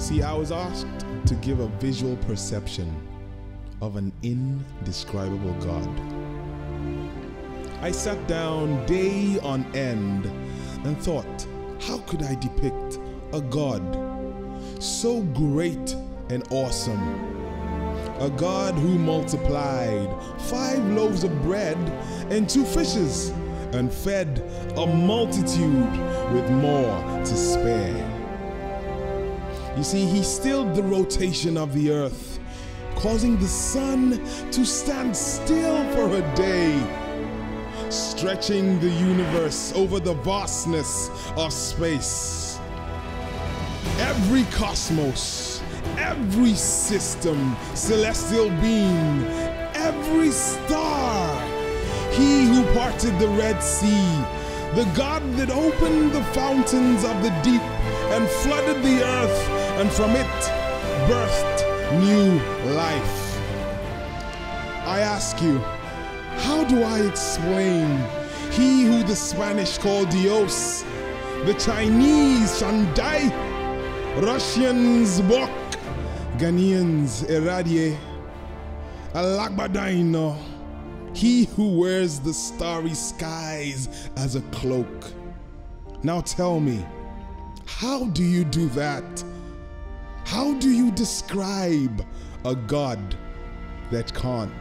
See, I was asked to give a visual perception of an indescribable God. I sat down day on end and thought, how could I depict a God so great and awesome? A God who multiplied 5 loaves of bread and 2 fishes and fed a multitude with more to spare. You see, he stilled the rotation of the earth, causing the sun to stand still for a day, stretching the universe over the vastness of space. Every cosmos, every system, celestial being, every star, he who parted the Red Sea, the God that opened the fountains of the deep and flooded the earth, and from it birthed new life. I ask you, how do I explain he who the Spanish call Dios, the Chinese Shandai, Russians Bok, Ghanaians Eradie, Alagbadaino, he who wears the starry skies as a cloak? Now tell me, how do you do that? How do you describe a God that can't